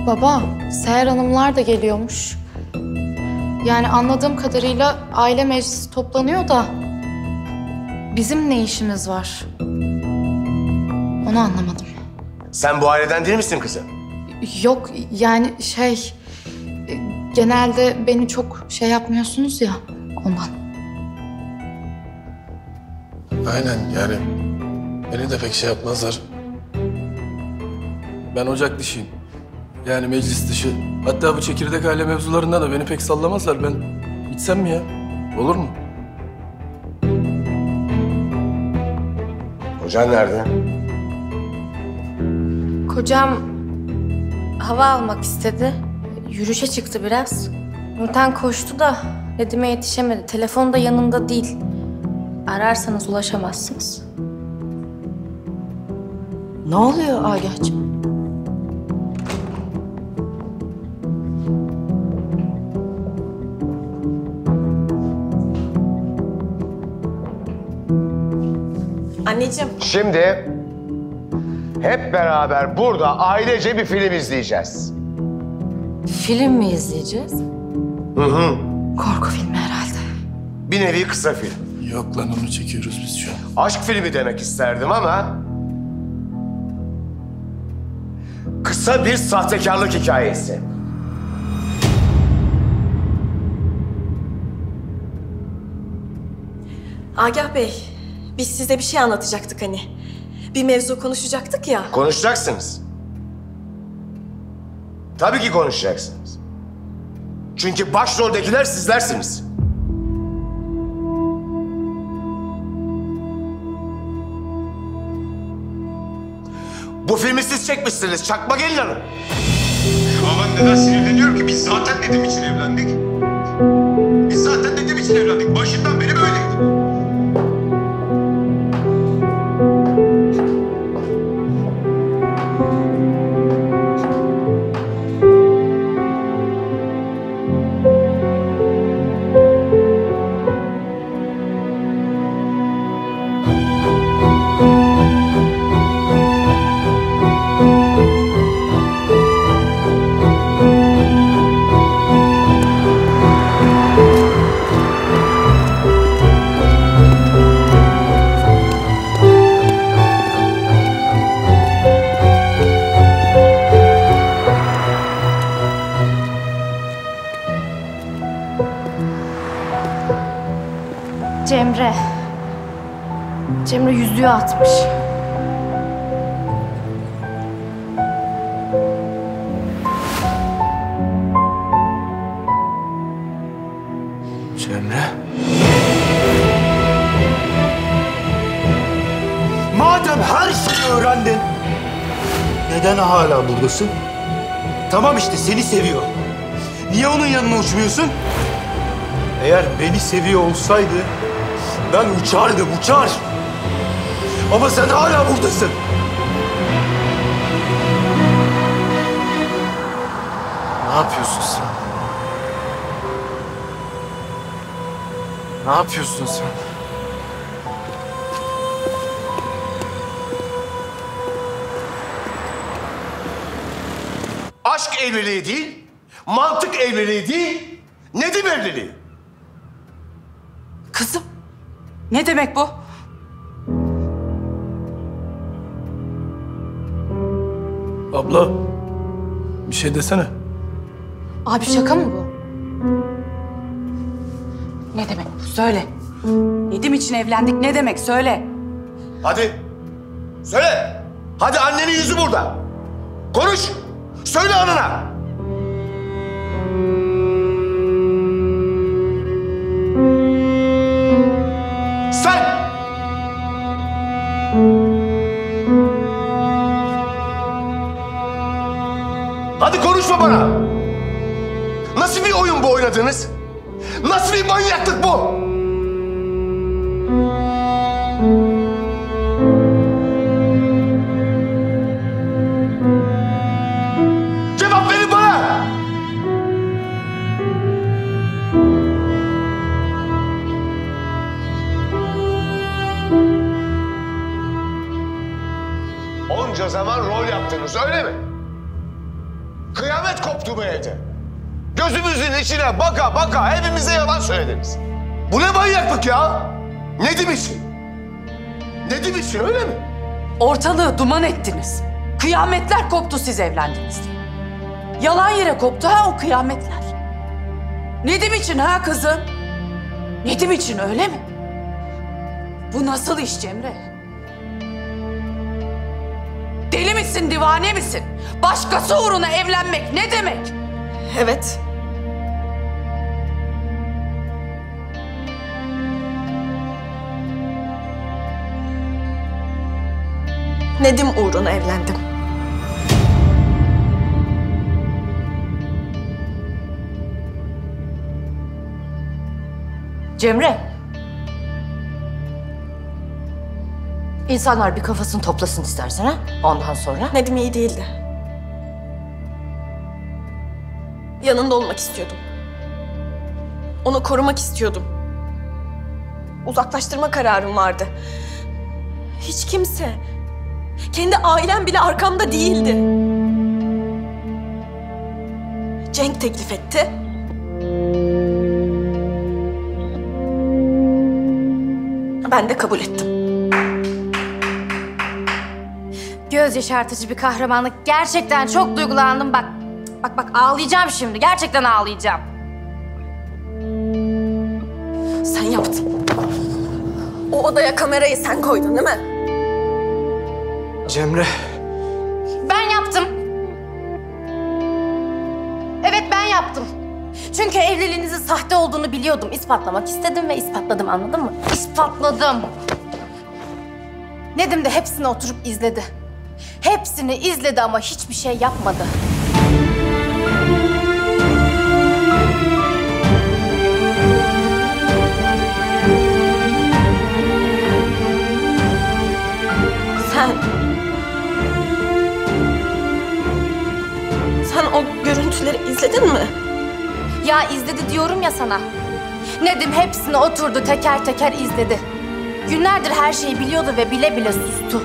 Baba, Seher Hanımlar da geliyormuş. Yani anladığım kadarıyla aile meclisi toplanıyor da bizim ne işimiz var? Onu anlamadım. Sen bu aileden değil misin kızım? Yok yani genelde beni çok yapmıyorsunuz ya ondan. Aynen yani beni de pek yapmazlar. Ben ocak dışıyım. Yani meclis dışı. Hatta bu çekirdek aile mevzularında da beni pek sallamazlar. Ben gitsem mi ya? Olur mu? Kocan nerede? Kocam hava almak istedi. Yürüyüşe çıktı biraz. Nurten koştu da Nedim'e yetişemedi. Telefon da yanında değil. Ararsanız ulaşamazsınız. Ne oluyor Agah'cığım? Anneciğim. Şimdi hep beraber burada ailece bir film izleyeceğiz. Film mi izleyeceğiz? Hı. Korku filmi herhalde. Bir nevi kısa film. Yok lan onu çekiyoruz biz şu an. Aşk filmi demek isterdim ama... kısa bir sahtekarlık hikayesi. Agah Bey, biz size bir şey anlatacaktık hani. Bir mevzu konuşacaktık ya. Konuşacaksınız. Tabii ki konuşacaksınız. Çünkü başroldekiler sizlersiniz. Bu filmi siz çekmişsiniz Çakma Gelin Hanım. Ama ben neden sinirleniyorum ki? Biz zaten Nedim için evlendik. Biz zaten Nedim için evlendik. Başından beri böyleydi. Cemre yüzüğü atmış. Cemre. Madem her şeyi öğrendin, neden hala buradasın? Tamam işte seni seviyor. Niye onun yanına uçmuyorsun? Eğer beni seviyor olsaydı ben uçardım, uçar. Ama sen hala buradasın. Ne yapıyorsun sen? Ne yapıyorsun sen? Aşk evliliği değil, mantık evliliği değil, Nedim evliliği. Kızım, ne demek bu? Abla, bir şey desene. Abi şaka mı bu? Ne demek bu? Söyle. Nedim için evlendik ne demek? Söyle. Hadi, söyle. Hadi annenin yüzü burada. Konuş, söyle anana. Sen! Hadi konuşma bana. Nasıl bir oyun bu oynadığınız? Nasıl bir manyaklık bu? Cevap verin bana! Onca zaman rol yaptınız, öyle mi? Kıyamet koptu bu evde. Gözümüzün içine baka baka hepimize yalan söylediniz. Bu ne manyaklık ya? Nedim için. Nedim için öyle mi? Ortalığı duman ettiniz. Kıyametler koptu siz evlendiniz diye. Yalan yere koptu ha o kıyametler. Nedim için ha kızım? Nedim için öyle mi? Bu nasıl iş Cemre? Deli misin, divane misin? Başkası uğruna evlenmek ne demek? Evet. Nedim uğruna evlendim. Cemre. İnsanlar bir kafasını toplasın istersen ha? Ondan sonra. Nedim iyi değildi. Yanında olmak istiyordum. Onu korumak istiyordum. Uzaklaştırma kararım vardı. Hiç kimse, kendi ailem bile arkamda değildi. Cenk teklif etti. Ben de kabul ettim. Göz yaşartıcı bir kahramanlık. Gerçekten çok duygulandım. Bak ağlayacağım şimdi. Gerçekten ağlayacağım. Sen yaptın. O odaya kamerayı sen koydun değil mi? Cemre. Ben yaptım. Evet ben yaptım. Çünkü evliliğinizin sahte olduğunu biliyordum. İspatlamak istedim ve ispatladım, anladın mı? İspatladım. Nedim de hepsini oturup izledi. Hepsini izledi ama hiçbir şey yapmadı. Sen o görüntüleri izledin mi? Ya izledi diyorum ya sana. Nedim hepsini oturdu teker teker izledi. Günlerdir her şeyi biliyordu ve bile bile sustu.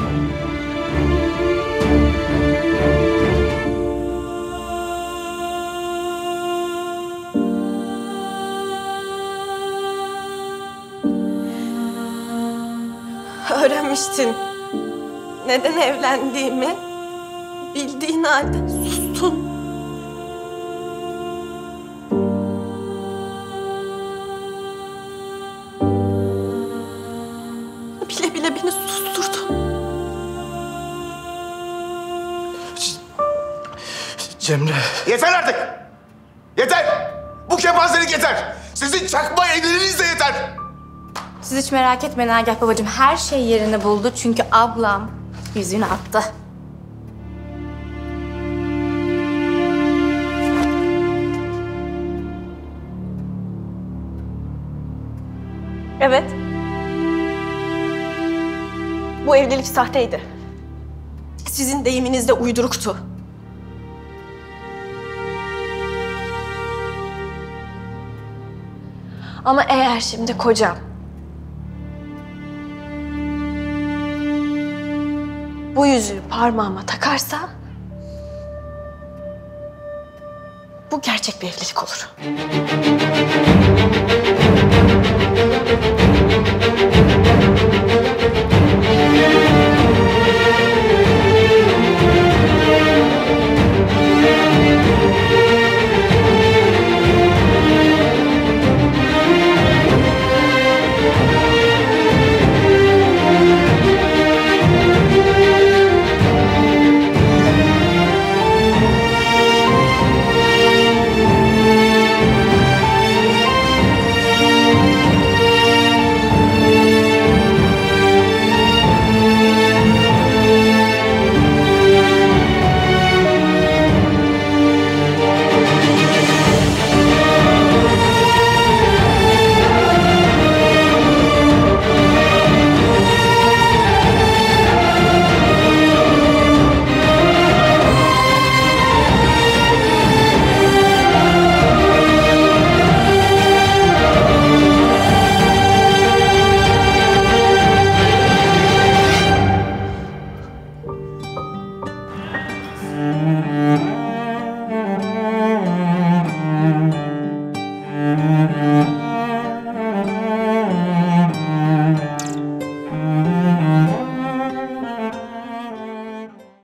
Öğrenmiştin. Neden evlendiğimi bildiğin halde sustun. Bile bile beni susturdun. Cemre. Yeter artık. Yeter. Bu kepazelik yeter. Sizin çakma evliliğiniz de yeter. Siz hiç merak etmeyin Agah babacığım. Her şey yerini buldu çünkü ablam yüzüğünü attı. Evet. Bu evlilik sahteydi. Sizin deyiminiz de uyduruktu. Ama eğer şimdi kocam bu yüzüğü parmağıma takarsa bu gerçek bir evlilik olur.